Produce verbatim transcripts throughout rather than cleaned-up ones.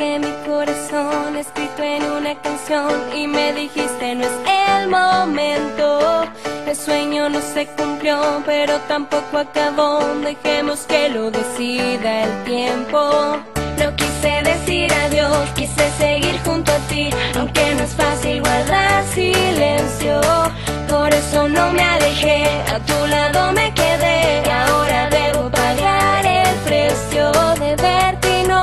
dejé mi corazón escrito en una canción y me dijiste no es el momento. El sueño no se cumplió, pero tampoco acabó. Dejemos que lo decida el tiempo. No quise decir adiós, quise seguir junto a ti, aunque no es fácil guardar silencio. Por eso no me alejé, a tu lado me quedé. Y ahora debo pagar el precio de verte y no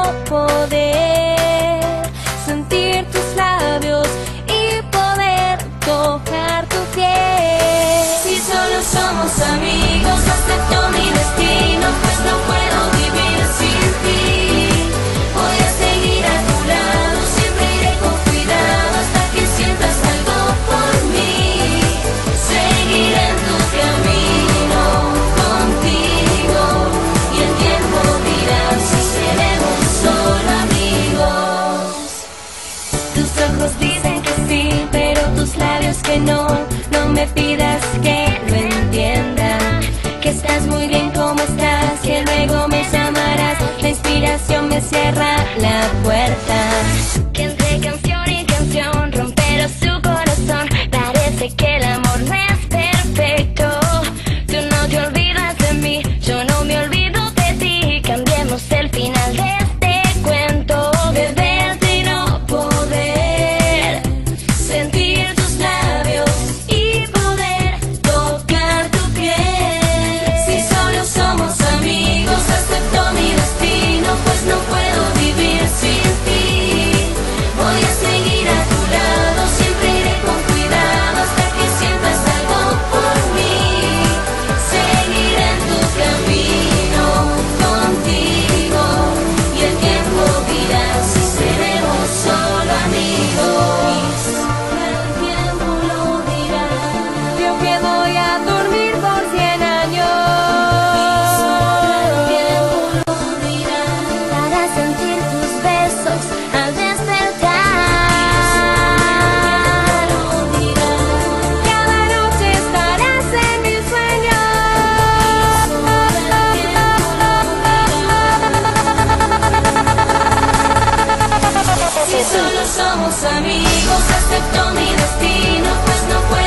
poder sentir tus labios y poder tocar tu piel. Si solo somos amigos, acepto mi destino, pues no puedo vivir sin ti. Voy a seguir a tu lado, siempre iré con cuidado hasta que sientas algo por mí. Seguiré en tu camino contigo y el tiempo dirá si seremos solo amigos. Tus ojos dicen que sí, pero tus labios que no. No me pidas que lo entienda, que estás muy bien como estás, que luego me llamarás. La inspiración me cierra la puerta. Que entre canción y canción romperá su corazón. Parece que el amor no es perfecto. Tú no te olvidas de mí, yo no me olvido de ti. Cambiemos el final de este cuento. De verte y no poder sentir tus labios y poder tocar tu piel. Si solo somos amigos, acepto mi destino, pues no puedo vivir sin ti. Voy a seguir a tu lado, siempre iré con cuidado hasta que sientas algo por mí. Seguiré en tu camino contigo y el tiempo dirá si seremos solo amigos. El tiempo lo dirá. Yo que voy a dormir por cien años. El tiempo lo dirá. Para sentir tus besos al despertar. Cada noche estarás en mis sueños. Si solo somos amigos, acepto mi destino, pues no puedo